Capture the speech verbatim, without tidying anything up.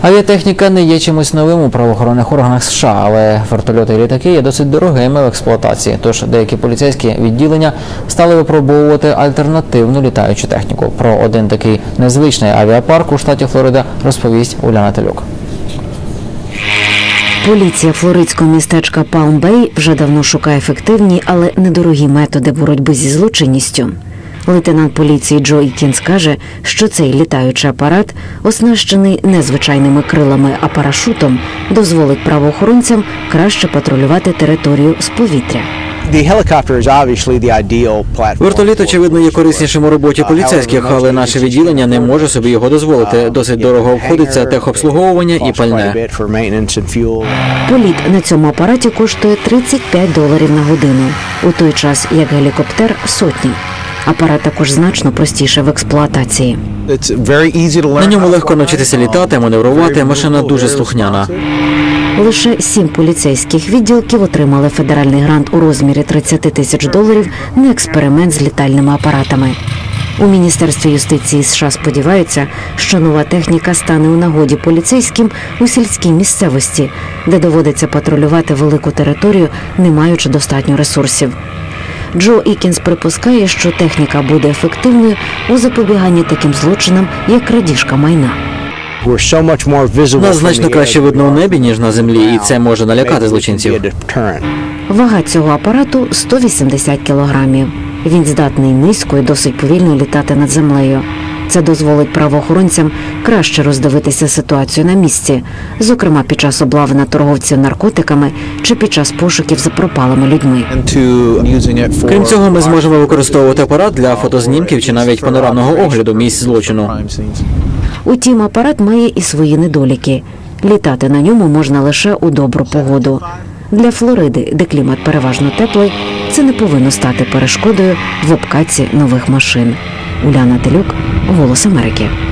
Авіатехніка не є чимось новим у правоохоронних органах США, але вертольоти і літаки є досить дорогими в експлуатації. Тож деякі поліцейські відділення стали випробовувати альтернативну літаючу техніку. Про один такий незвичний авіапарк у штаті Флорида розповість Уляна Телюк. Поліція флоридського містечка Палм-Бей вже давно шукає ефективні, але недорогі методи боротьби зі злочинністю. Лейтенант поліції Джо Ікінс каже, що цей літаючий апарат, оснащений не звичайними крилами, а парашутом, дозволить правоохоронцям краще патрулювати територію з повітря. Вертоліт, очевидно, є кориснішим у роботі поліцейських, але наше відділення не може собі його дозволити. Досить дорого обходиться техобслуговування і пальне. Політ на цьому апараті коштує тридцять п'ять доларів на годину, у той час як гелікоптер – сотні. Апарат також значно простіше в експлуатації. На ньому легко навчитися літати, маневрувати, машина дуже слухняна. Лише сім поліцейських відділків отримали федеральний грант у розмірі тридцять тисяч доларів на експеримент з літальними апаратами. У Міністерстві юстиції США сподіваються, що нова техніка стане у нагоді поліцейським у сільській місцевості, де доводиться патрулювати велику територію, не маючи достатньо ресурсів. Джо Ікінс припускає, що техніка буде ефективною у запобіганні таким злочинам, як крадіжка майна. Нас значно краще видно у небі, ніж на землі, і це може налякати злочинців. Вага цього апарату – сто вісімдесят кілограмів. Він здатний низько і досить повільно літати над землею. Це дозволить правоохоронцям краще роздивитися ситуацію на місці, зокрема під час облави на торговців наркотиками чи під час пошуків за пропалими людьми. Крім цього, ми зможемо використовувати апарат для фотознімків чи навіть панорамного огляду місць злочину. Утім, апарат має і свої недоліки. Літати на ньому можна лише у добру погоду. Для Флориди, де клімат переважно теплий, це не повинно стати перешкодою в обкатці нових машин. Уляна Телюк, «Голос Америки».